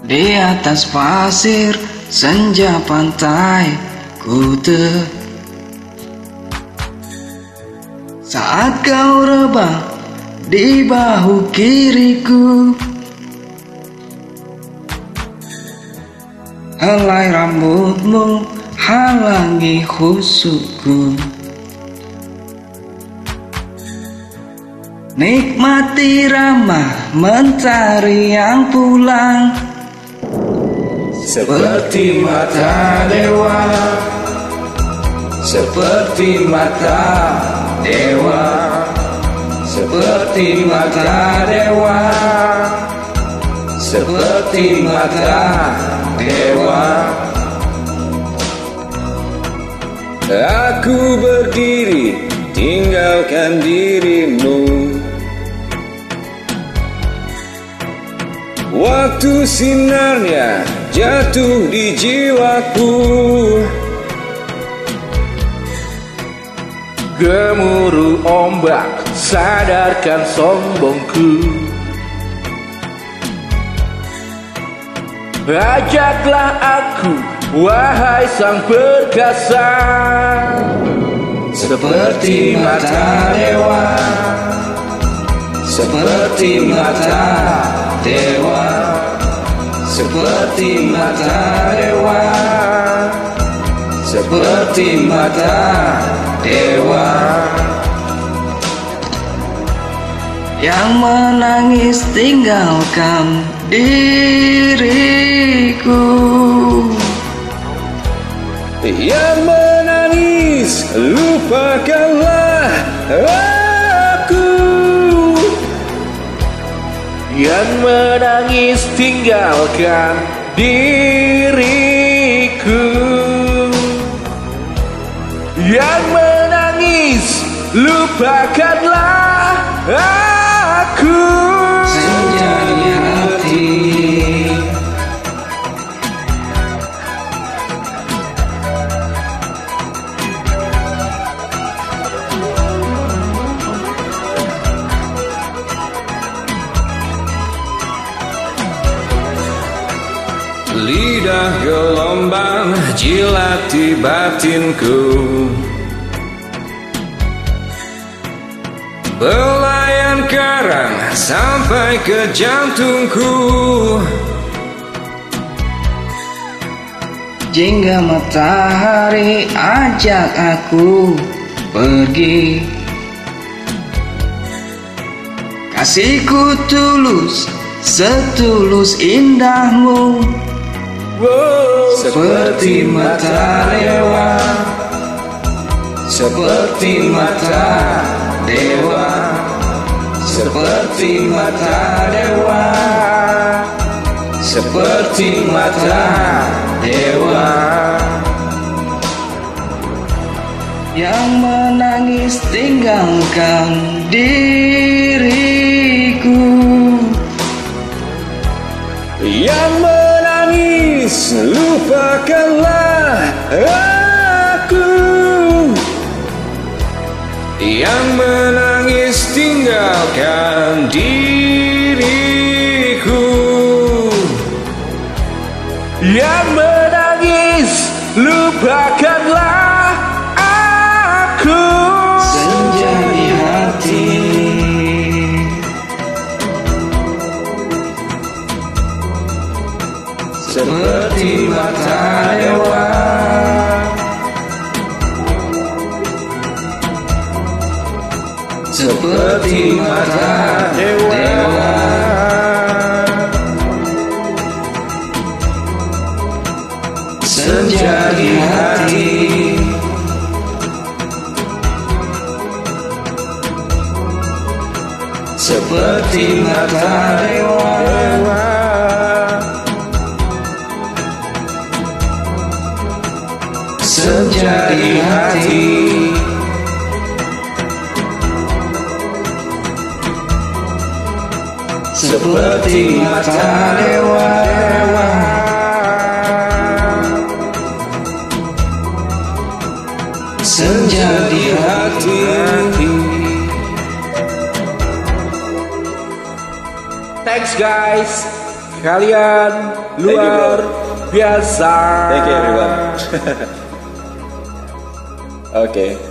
Di atas pasir senja pantai Kuta. Saat kau rebah di bahu kiriku, helai rambutmu halangi khusukku. Nikmati ramah mentari yang pulang, seperti mata dewa, seperti mata dewa, seperti mata dewa, seperti mata dewa. Aku berdiri tinggalkan dirimu, waktu sinarnya jatuh di jiwaku. Gemuruh ombak sadarkan sombongku. Ajaklah aku, wahai sang perkasa, seperti mata dewa, seperti mata dewa, seperti mata dewa, seperti mata dewa. Yang menangis tinggalkan diriku, yang menangis lupakanlah aku, yang menangis tinggalkan diriku, yang menangis lupakanlah aku. senja di hati, lidah gelombang jilati batinku, belayan karang sampai ke jantungku. jingga matahari ajak aku pergi. Kasihku tulus, setulus indahmu, seperti mata dewa, seperti mata dewa, seperti mata dewa, seperti mata dewa. Yang menangis tinggalkan diriku, Yang menangis lupakanlah aku, yang menangis tinggalkan diriku, Yang menangis lupakanlah aku. senja di hati, seperti mata dewa, seperti mata dewa, senja di hati, seperti mata dewa, senja di hati, seperti mata dewa, senja di hati. Thanks guys, kalian luar biasa. Thank you everyone. Oke.